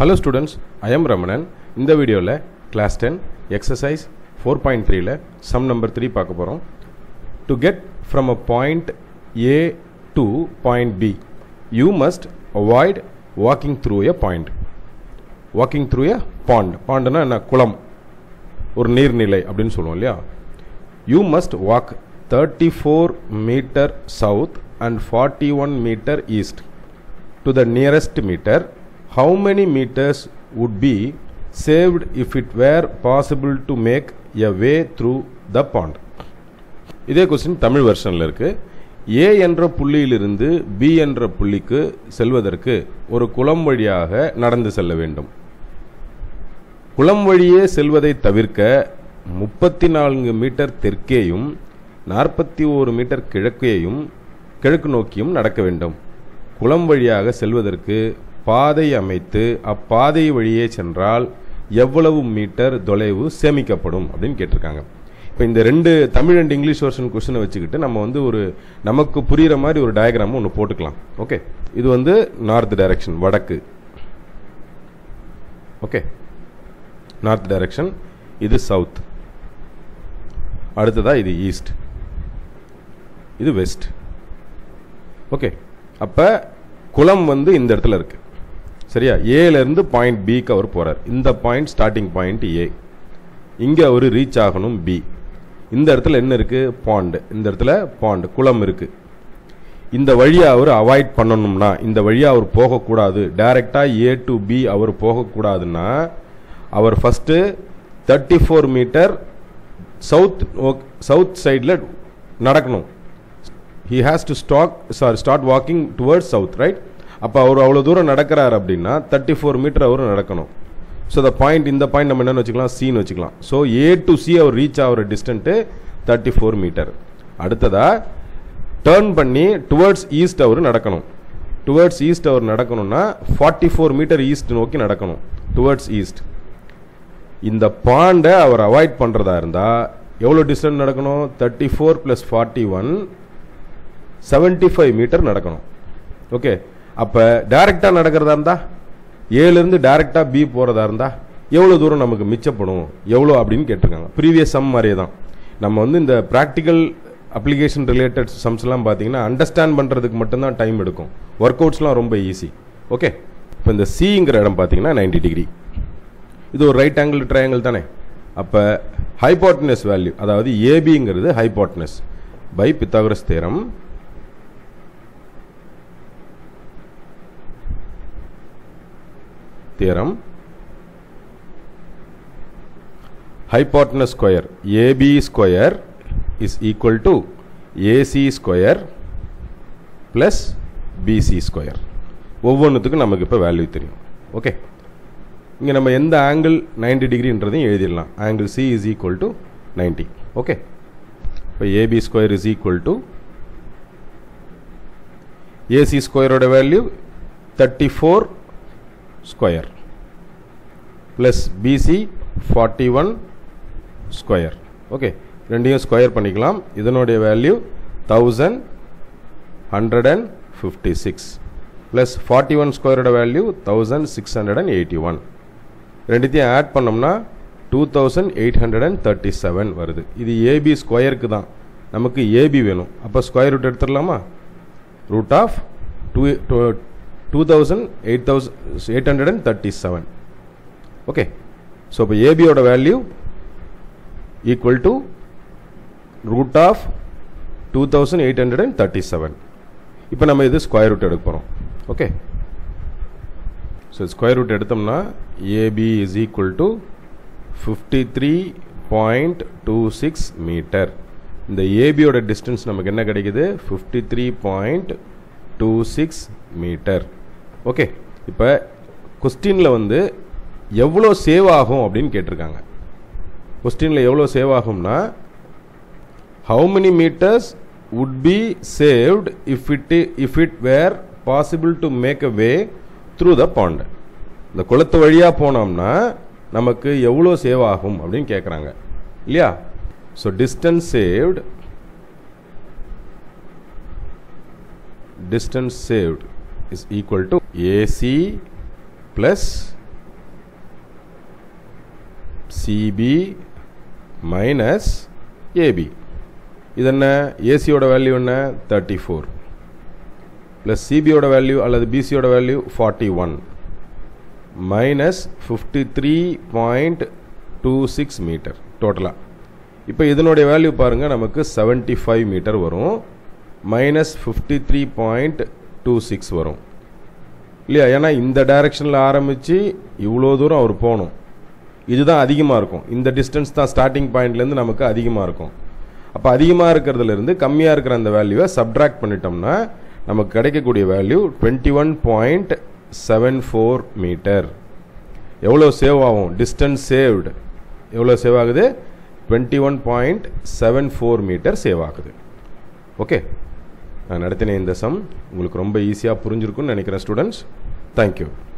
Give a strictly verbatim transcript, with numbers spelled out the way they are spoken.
Hello students, I am Ramanan. In the video la class ten exercise four point three la sum number three பார்க்க போறோம். To get from a point A to point B, you must avoid walking through a point. Walking through a pond. Pond na குளம், ஒரு நீர்நிலை அப்படினு சொல்லுவோம் இல்லையா? You must walk thirty-four meter south and forty-one meter east to the nearest meter. How many meters would be saved if it were possible to make a way through the pond? இதே question தமிழ் வெர்ஷன்ல இருக்கு. A என்ற புள்ளியிலிருந்து B என்ற புள்ளிக்கு செல்வதற்கு ஒரு குளம் வழியாக நடந்து செல்ல வேண்டும். குளம் வழியே செல்வதை தவிர்க்க முப்பத்தி நான்கு மீட்டர் தெற்கேயும் நாற்பத்தி ஒரு மீட்டர் கிழக்கேயும் கிழக்கு நோக்கியும் நடக்க வேண்டும். குளம் வழியாக செல்வதற்கு பாதை அமைத்து அப்பாதை வழியே சென்றால் எவ்வளவு மீட்டர் தொலைவு சேமிக்கப்படும் அப்படின்னு கேட்டிருக்காங்க. இப்போ இந்த ரெண்டு தமிழ் அண்ட் இங்கிலீஷ் வெர்ஷன் கொஸ்டினை வச்சுக்கிட்டு நம்ம வந்து ஒரு நமக்கு புரிகிற மாதிரி ஒரு டயக்ராம் ஒன்று போட்டுக்கலாம். ஓகே, இது வந்து நார்த் டைரக்ஷன், வடக்கு. ஓகே, நார்த் டைரக்ஷன், இது சவுத், அடுத்ததா இது ஈஸ்ட், இது வெஸ்ட். ஓகே, அப்போ குளம் வந்து இந்த இடத்துல இருக்கு, சரியா? ஏலேருந்து பாயிண்ட் பிக்கு அவர் போகிறார். இந்த பாயிண்ட் ஸ்டார்டிங் பாயிண்ட் ஏ, இங்கே அவர் ரீச் ஆகணும் பி. இந்த இடத்துல என்ன இருக்குது? பாண்டு. இந்த இடத்துல பாண்டு, குளம் இருக்குது. இந்த வழியை அவர் அவாய்ட் பண்ணணும்னா, இந்த வழியாக அவர் போகக்கூடாது, டைரெக்டாக ஏ டு பி அவர் போகக்கூடாதுன்னா அவர் first thirty four metre south south சைடில் நடக்கணும். He has to stock sorry start walking towards south, right? அப்போ அவர் அவ்வளோ தூரம் நடக்கிறார் அப்படின்னா தேர்ட்டி ஃபோர் மீட்டர் அவர் நடக்கணும். ஸோ த பாயிண்ட், இந்த பாயிண்ட் நம்ம என்னென்னு வச்சுக்கலாம்? சின்னு வச்சுக்கலாம். ஸோ ஏ டு சி அவர் ரீச் ஆகிற டிஸ்டன்ட்டு தேர்ட்டி ஃபோர் மீட்டர். அடுத்ததாக டேர்ன் பண்ணி டுவர்ட்ஸ் ஈஸ்ட் அவர் நடக்கணும். டுவர்ட்ஸ் ஈஸ்ட் அவர் நடக்கணும்னா ஃபார்ட்டி ஃபோர் மீட்டர் ஈஸ்ட் நோக்கி நடக்கணும், டுவர்ட்ஸ் ஈஸ்ட். இந்த பாண்டை அவர் அவாய்ட் பண்ணுறதா இருந்தால் எவ்வளோ டிஸ்டன்ஸ் நடக்கணும்? Thirty four plus forty one seventy five metre நடக்கணும். ஓகே, அப்போ டைரெக்டாக நடக்கிறதா இருந்தால், ஏலேருந்து டைரெக்டாக பி போகிறதா இருந்தால் எவ்வளோ தூரம் நமக்கு மிச்சப்படும், எவ்வளோ அப்படின்னு கேட்டிருக்காங்க. ப்ரீவியஸ் சம் மாதிரியே தான். நம்ம வந்து இந்த ப்ராக்டிக்கல் அப்ளிகேஷன் ரிலேட்டட் சம்ஸ்லாம் பார்த்தீங்கன்னா அண்டர்ஸ்டாண்ட் பண்ணுறதுக்கு மட்டும்தான் டைம் எடுக்கும். ஒர்க் அவுட்ஸ்லாம் ரொம்ப ஈஸி. ஓகே, இப்போ இந்த சிங்கிற இடம் பார்த்தீங்கன்னா நைன்டி டிகிரி, இது ஒரு ரைட் ஆங்கிள் ட்ரையாங்கிள் தானே. அப்போ ஹைபோட்டனஸ் வேல்யூ, அதாவது ஏபிங்கிறது hypotenuse by Pythagoras theorem. theorem, hypotenuse square A B square is equal to A C square plus B C square. ஒவ்வொன்றுத்துக்கும் நமக்கு இப்போ வேல்யூ தெரியும். ஓகே, இங்கே நம்ம எந்த ஆங்கிள் நைன்டி டிகிரின்றதையும் எழுதிடலாம். Angle C is equal to ninety. Okay, இப்போ A B square is equal to A C square value thirty four square plus B C forty one square. Okay, ரெண்டையும் ஸ்கொயர் பண்ணிக்கலாம். இதனுடைய value thousand hundred and fifty six plus forty one ஸ்கொயரோட value thousand six hundred and eighty one. ரெண்டுத்தையும் add பண்ணோம்னா two thousand eight hundred and thirty seven வருது. இது A B ஸ்கொயருக்கு தான், நமக்கு ஏபி வேணும். அப்போ ஸ்கொயர் ரூட் எடுத்துடலாமா? Root of two two thousand eight thousand eight hundred thirty-seven. Okay, so இப்போ A B ஓட value equal to root of two thousand eight hundred thirty-seven. இப்போ நம்ம இது ஸ்கொயர் ரூட் எடுக்க போகிறோம். ஓகே, ஸோ ஸ்கொயர் ரூட் எடுத்தோம்னா A B is equal to fifty-three point two six metre. இந்த A B ஓட டிஸ்டன்ஸ் நமக்கு என்ன கிடைக்குது? fifty-three point two six metre. Okay, இப்போ கொஸ்டினில் வந்து எவ்வளோ சேவ் ஆகும் அப்படின்னு கேட்டிருக்காங்க. கொஸ்டினில் எவ்வளோ சேவ் ஆகும்னா, how many metres would be saved if it if it were possible to make a way through the pond. இந்த குளத்து வழியாக போனோம்னா நமக்கு எவ்வளோ சேவ் ஆகும் அப்படின்னு கேட்குறாங்க இல்லையா? So distance saved distance saved is equal to A C plus C B minus A B. இது என்ன? ஏசியோட வேல்யூ என்ன? தேர்ட்டி ஃபோர் ப்ளஸ் சிபியோட வேல்யூ அல்லது பிசியோட value forty one minus fifty three point two six metre டோட்டலாக. இப்போ இதனுடைய வேல்யூ பாருங்கள், நமக்கு செவன்ட்டி ஃபைவ் மீட்டர் வரும், minus fifty three point two six வரும் இல்லையா? ஏன்னா இந்த டைரக்ஷனில் ஆரம்பித்து இவ்வளோ தூரம் அவர் போகணும், இதுதான் அதிகமாக இருக்கும். இந்த டிஸ்டன்ஸ் தான் ஸ்டார்டிங் பாயிண்ட்லேருந்து நமக்கு அதிகமாக இருக்கும். அப்போ அதிகமாக இருக்கிறதுலேருந்து கம்மியாக இருக்கிற அந்த வேல்யூவை சப்ட்ராக்ட் பண்ணிட்டோம்னா நமக்கு கிடைக்கக்கூடிய value twenty one point seven four metre. எவ்வளோ சேவ் ஆகும்? டிஸ்டன்ஸ் சேவ்டு எவ்வளோ சேவ் ஆகுது? Twenty one point seven four metre save ஆகுது. ஓகே, நான் நடத்தின இந்த சம் உங்களுக்கு ரொம்ப ஈஸியாக புரிஞ்சிருக்குன்னு நினைக்கிறேன் ஸ்டூடெண்ட்ஸ். தேங்க்யூ.